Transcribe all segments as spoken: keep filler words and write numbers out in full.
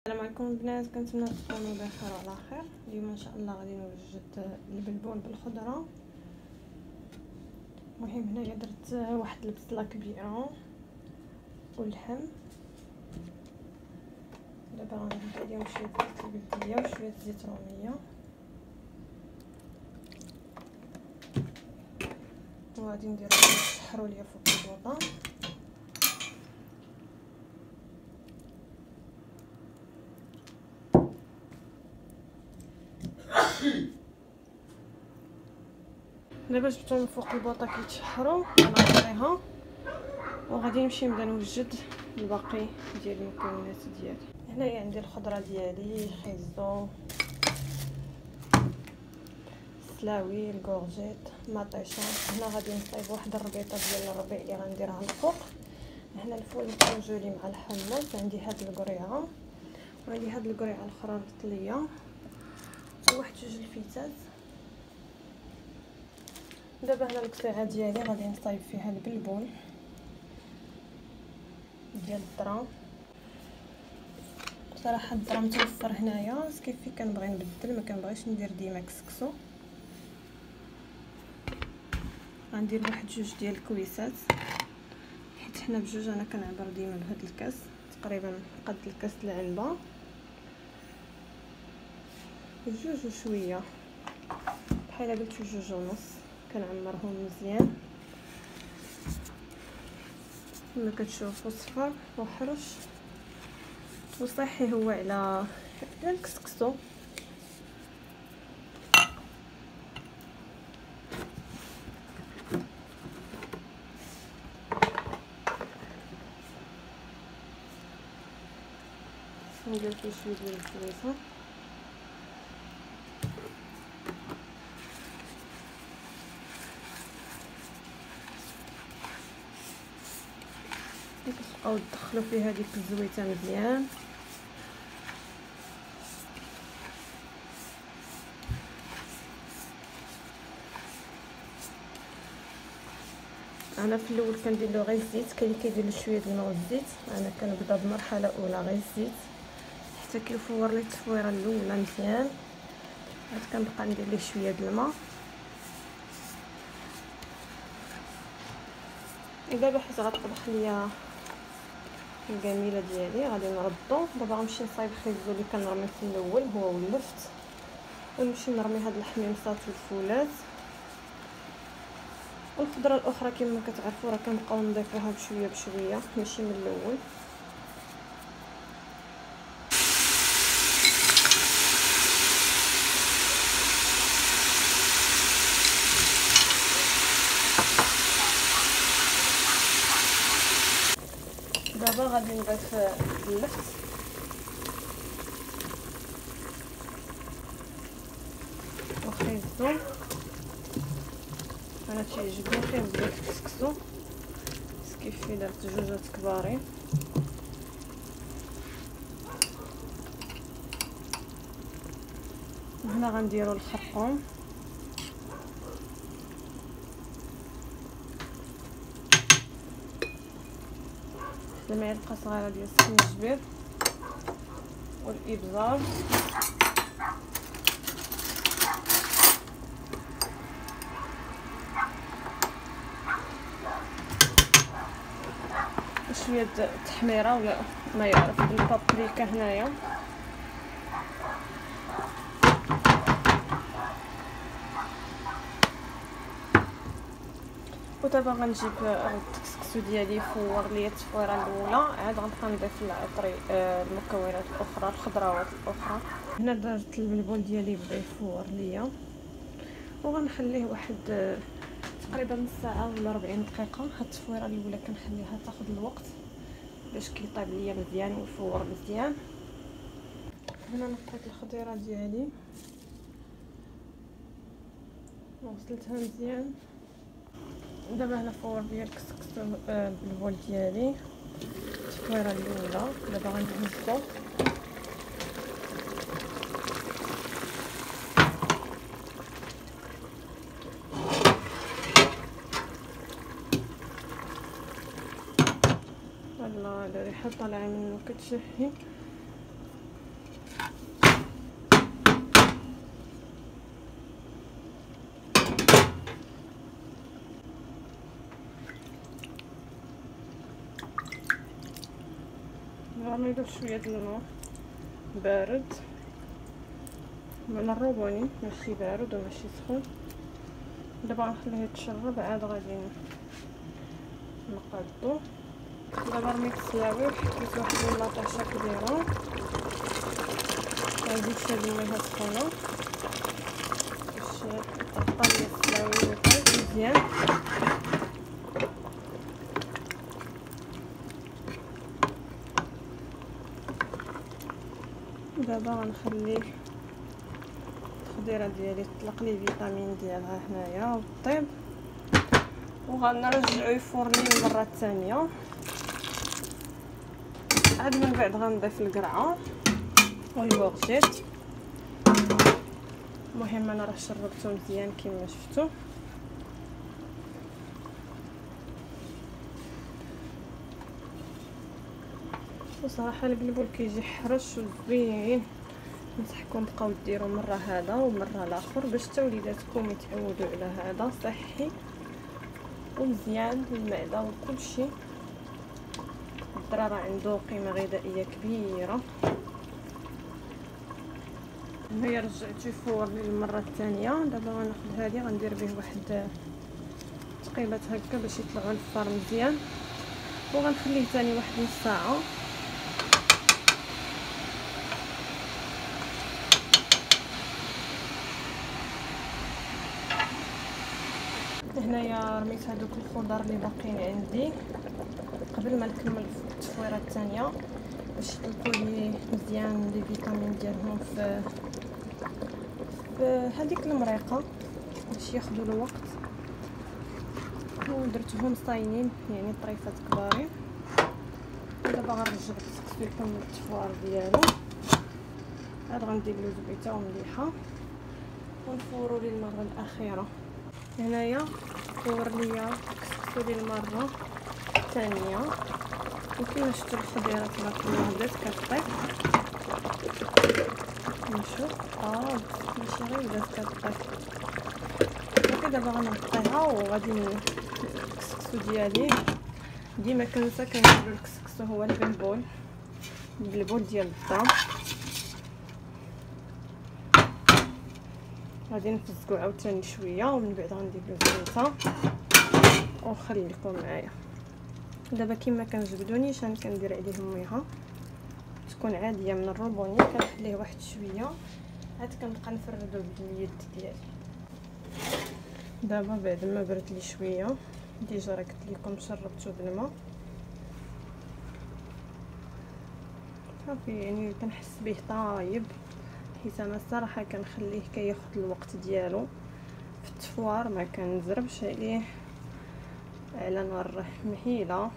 السلام عليكم البنات، كنتمنى تكونوا بخير وعلى خير. اليوم ان شاء الله غادي نوجد البلبول بالخضره. المهم هنايا درت واحد البصله كبيره واللحم. دابا غنزيد عليهم شويه زيت البلديه وشويه زيت روميه، وغادي نديرو نشحروا ليا فوق البوطه. دابا جبتهم من فوق البوطه كيتشحروا، غنغطيها وغادي نمشي نبدا نوجد الباقي ديال المكونات ديالي. هنايا عندي الخضره ديالي، خيزو، السلاوي، الكورجيت، مطيشه. هنا غادي نصايب واحد الربيطه ديال الربيع اللي غنديرها الفوق. هنا الفول الكونجولي مع الحمص، عندي هاد القريعه وعندي هاد القريعه الاخرى مطليه وواحد جوج الفيتات. دابا هنا القطيعه ديالي غادي نصايب فيها البلبول ديال الذره. صراحه الذره متوفر هنايا، كيفي كنبغي نبدل، ما كنبغيش ندير ديما كسكسو. غندير واحد جوج ديال الكويسات، حيت حنا بجوج انا كنعبر ديما بهاد الكاس، تقريبا قد الكاس العنبه، جوج وشويه بحال قلت جوج ونص. كنعمرهم مزيان كما كتشوفوا، صفر وحرش وصحي، هو على على الكسكسو. ندير فيه شويه ديال الكويسه، كتبقاو تدخلوا فيها ديك الزويته مزيان. انا في الاول كندير له غير الزيت، كاين اللي كيدير له شويه د الماء والزيت. انا كنبدا بمرحله اولى غير الزيت حتى كيفور لي التصويره الاولى مزيان، عاد كنبقى ندير ليه شويه د الماء. دابا حيت غطبخ ليا الجميله ديالي غادي نردو. دابا غنمشي نصايب خيزو اللي كنرمي في الاول هو ولفت، ونمشي نرمي هاد الحميمصات والفولات والخضره الاخرى كما كتعرفوا راه كنبقاو نضيفوها بشويه بشويه ماشي من الاول. دابا غادي نضيف اللفت وخيزو. انا تيعجبني فيه بزاف الكسكسو، كيفي درت جوجات كبارين. هنا غنديروا الخرقوم، المعلقه صغيره ديال السكينجبير والابزار، شويه التحميره ولا ما يعرف بالبابريكا هنايا. ودابا غنجيب الكسكسو ديالي فور ليا التصفيره الاولى، عاد غنبقى نضيف العطري المكونات الاخرى الخضروات الاخرى. هنا درت البلبول ديالي بدا يفور ليا وغنخليه واحد تقريبا نص ساعه ولا أربعين دقيقه. هاد التصفيره الاولى كنخليها تاخذ الوقت باش كيطيب ليا مزيان ويفور مزيان. هنا نقيت الخضيره ديالي وغسلتها مزيان. دابا هنا فور ديال الكسكسو بالبول ديالي التصفيره الاولى. دابا غنهزو الله، الريحه طالعه منه كتشهي. ما يدوب شويه د الماء بارد من الروبوني، ماشي بارد وماشي سخون. دابا غنخليه يتشرب، عاد غادي نقادو. دابا رميت السلاوي وحطيت واحد اللاطاشه كبيره، غنزيد شويه د المياه سخونه باش تغطى لي السلاوي ويطيب مزيان. دابا غنخلي الخضيره ديالي تطلق لي فيتامين ديالها هنايا وطيب، وغنرجعو يفورني المره الثانيه. عاد من بعد غنضيف القرعه والبورجيت. المهم انا راه شربته مزيان كما شفتوا. وصراحه البلبول كيجي حرش وزوين، نصحكم بقاو ديروا مره هذا ومره الاخر باش حتى وليداتكم يتعودوا على هذا. صحي ومزيان للمعده وكل شيء. الذره راه عنده قيمه غذائيه كبيره. هي رجعت يفورني للمره الثانيه. دابا غناخذ هذه غندير به واحد تقيبات هكا باش يطلعوا الفار مزيان، وغنخليه ثاني واحد نص ساعه. هنايا رميت هذوك الخضر اللي باقيين عندي قبل ما نكمل التصويره الثانيه باش يطلقوا لي مزيان لي فيتامين ديالهم في في هذيك المريقه باش ياخذوا الوقت. ودرتهم صاينين يعني طريفات كبارين. دابا غنرجع السكسو يكمل التفوار ديالو. عاد غندير له زبيته ومليحه ونفورو للمره الاخيره. هنايا فور ليا الكسكسو للمره الثانيه، وكما شفتوا الخضيره تبارك الله بدات كطيب. نشوف اه ماشي غير بدات كطيب. صافي دابا غنغطيها وغادي الكسكسو ديالي. ديما كنسى كنجيب الكسكسو هو البلبول البلبول ديال الدار. غادي نفزقو عاوتاني شويه ومن بعد غندير له الزيته ونخليكم معايا. دابا كما كنجبدونيش انا كندير عليهم ميها تكون عاديه من الروبوني، كنخليه واحد شويه عاد كنبقى نفردو باليد ديالي. دابا بعد ما برد لي شويه ديجا راه قلت لكم شربته بالماء صافي، يعني كنحس به طايب، حيت انا الصراحه كنخليه كياخذ الوقت ديالو في التفوار، ما كنزربش عليه على نار مهيله.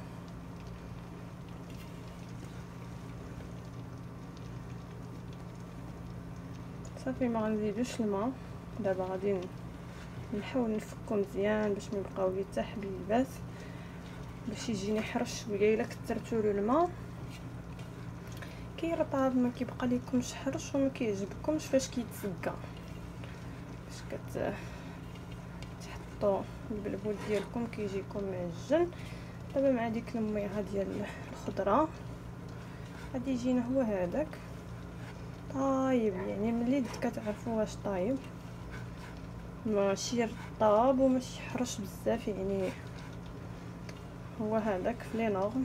صافي ما غنزيدوش الماء. دابا غادي نحاول نفكو مزيان باش ما يبقاو لي حتى حبيبات، باش يجيني حرش شويه. الا كثرتوا له الماء كيرطاب ما كيبقى لكمش حرش وما كيعجبكمش فاش كيتسقى. باش كت تحطوا البلبول ديالكم كيجيكم معجن. دابا مع ديك المياه ديال الخضره غادي يجينا هو هذاك طايب، يعني ملي كتعرفوا واش طايب، ماشي رطاب وماشي حرش بزاف، يعني هو هذاك في لي نورم.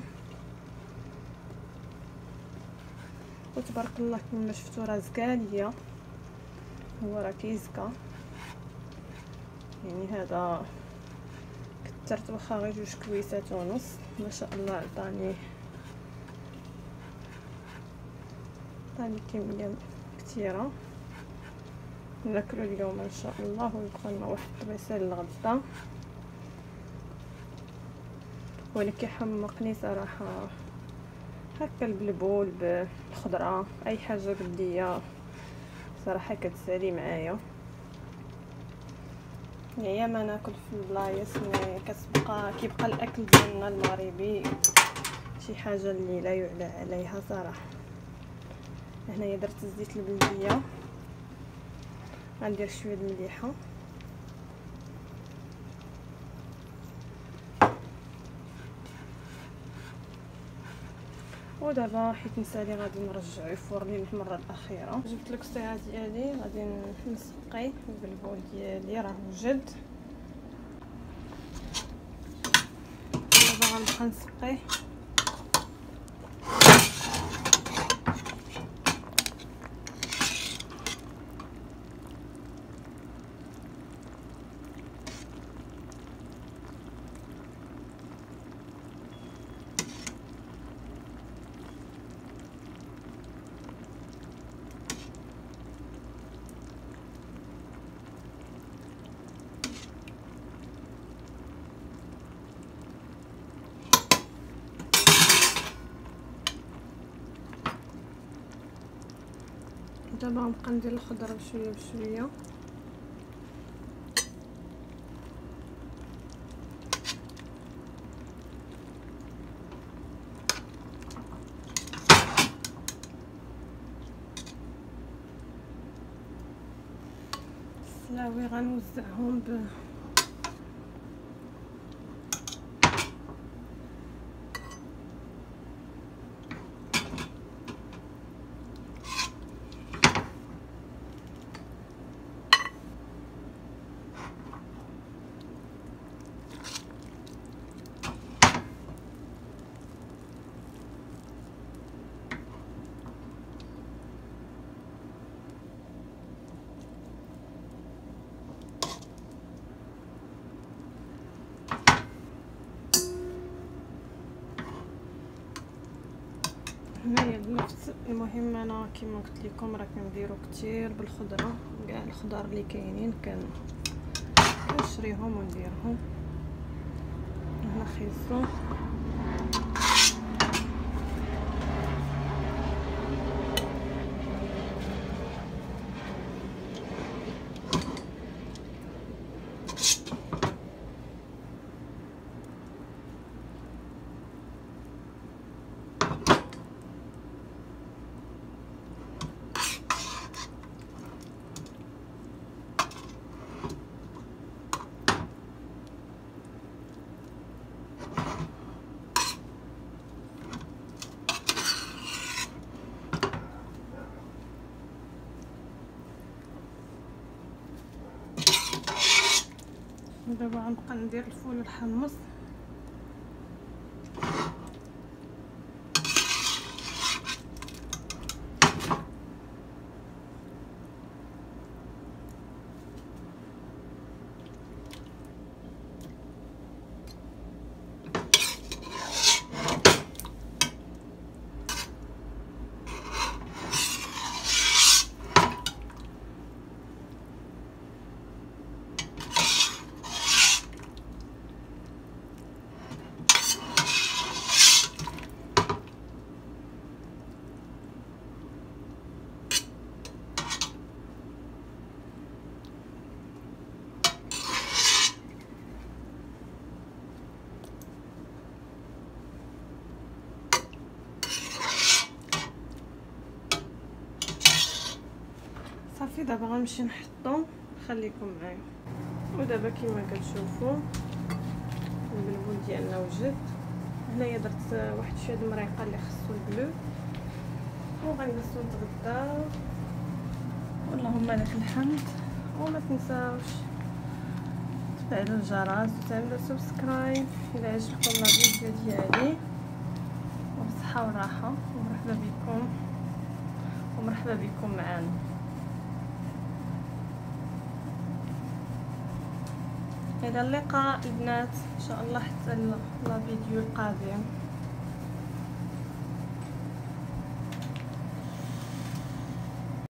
وتبارك الله كما شفتوا راه زكا ليا، هو راه كيزكا. يعني هذا كثرت واخا غير جوج كويسات ونص، ما شاء الله عطاني عطاني كميه كثيره. ناكلو اليوم ان شاء الله ويبقى لنا واحد الطبيسه للغدا. وانا كيحمقني صراحه هكا البلبول بالخضره، اي حاجه بلديه صراحه كتسالي معايا. يا ما ناكل في البلايص كتبقى كيبقى الاكل ديالنا المغربي شي حاجه اللي لا يعلى عليها صراحه. هنايا درت الزيت البلديه، غندير شويه د المليحه ودابا حيت نسالي غادي نرجعو يفورني للمره الاخيره. جبت لك الساعه ديالي غادي نسقي بالبول ديالي راه وجد. دابا غنبقى نسقي دابا غنبقى ندير الخضره بشويه بشويه. السلاوي غنوزعهم ب هنايا بنفس. المهم انا كما قلت لكم راه كنديرو كتير بالخضره، كاع الخضار اللي كاينين كان كنشريهم ونديرهم هنا خيزو. دابا غنبقى ندير الفول الحمص. صافي دابا غنمشي نحطو، خليكم معايا. ودابا كما كتشوفوا البلبول ديالنا وجد. هنايا درت واحد شويه د المريقه اللي خصو البلو، وغنجلسو نتغداو. اللهم لك الحمد. وما تنساوش تفعلوا الجرس وتعملوا سبسكرايب الى عجبكم لا فيديو ديالي. وبصحه وراحه، ومرحبا بكم ومرحبا بكم معانا. الى اللقاء البنات ان شاء الله حتى الفيديو القادم.